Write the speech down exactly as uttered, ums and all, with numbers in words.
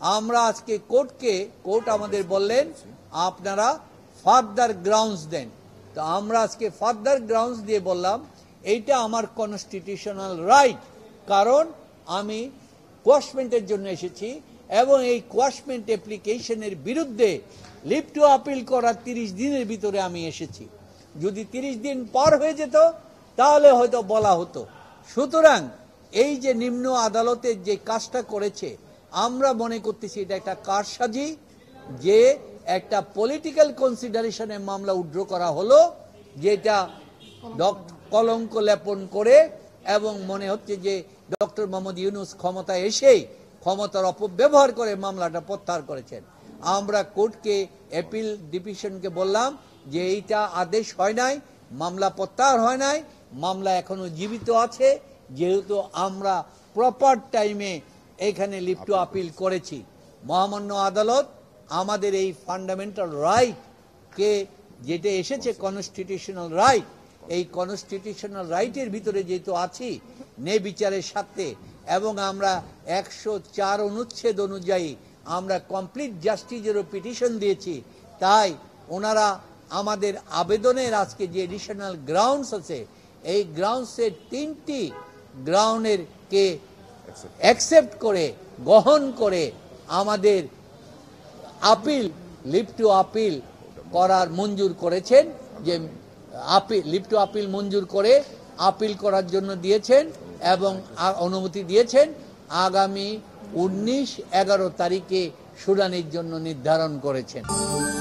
আমরা আজকে কোর্টকে কোর্ট আমাদের বললেন আপনারা ফার্দার গ্রাউন্ডস দেন। তো আমরা আজকে ফার্দার গ্রাউন্ডস দিয়ে বললাম এইটা আমার কনস্টিটিউশনাল রাইট, কারণ আমি কোয়াশমেন্টের জন্য এসেছি এবং এই কোয়াশমেন্ট অ্যাপ্লিকেশনের বিরুদ্ধে লিভ টু আপিল করার তিরিশ দিনের ভিতরে আমি এসেছি। যদি তিরিশ দিন পার হয়ে যেত তাহলে হয়তো বলা হতো। সুতরাং এই যে নিম্ন আদালতের যে কাজটা করেছে আমরা মনে করতেছি এটা একটা কারসাজি, যে একটা পলিটিক্যাল কনসিডারেশনে মামলা উইথড্র করা হলো, যেটা কলঙ্ক লেপন করে এবং মনে হচ্ছে যে ডক্টর মোহাম্মদ ইউনূস ক্ষমতা এসেই ক্ষমতার অপব্যবহার করে মামলাটা প্রত্যাহার করেছেন। আমরা কোর্টকে অ্যাপিল ডিভিশনকে বললাম যে এইটা আদেশ হয় নাই, মামলা প্রত্যাহার হয় নাই, মামলা এখনো জীবিত আছে, যেহেতু আমরা প্রপার টাইমে এখানে লিভ টু আপিল করেছি। মহামান্য আদালত আমাদের এই ফান্ডামেন্টাল রাইট কে যেটা এসেছে কনস্টিটিউশনাল রাইট, এই কনস্টিটিউশনাল রাইটের ভিতরে যেহেতু আছি ন্যায় বিচারের সাথে, এবং আমরা একশো চার অনুচ্ছেদ অনুযায়ী আমরা কমপ্লিট জাস্টিসেরও পিটিশন দিয়েছি, তাই ওনারা আমাদের আবেদনের আজকে যে এডিশনাল গ্রাউন্ডস আছে এই গ্রাউন্ডসের তিনটি গ্রাউন্ডের কে অ্যাকসেপ্ট করে গ্রহণ করে আমাদের আপিল লিভ টু আপিল করার মঞ্জুর করেছেন, যে আপিল লিভ টু আপিল মঞ্জুর করে আপিল করার জন্য দিয়েছেন এবং অনুমতি দিয়েছেন। আগামী উনিশ এগারো তারিখে শুনানির জন্য নির্ধারণ করেছেন।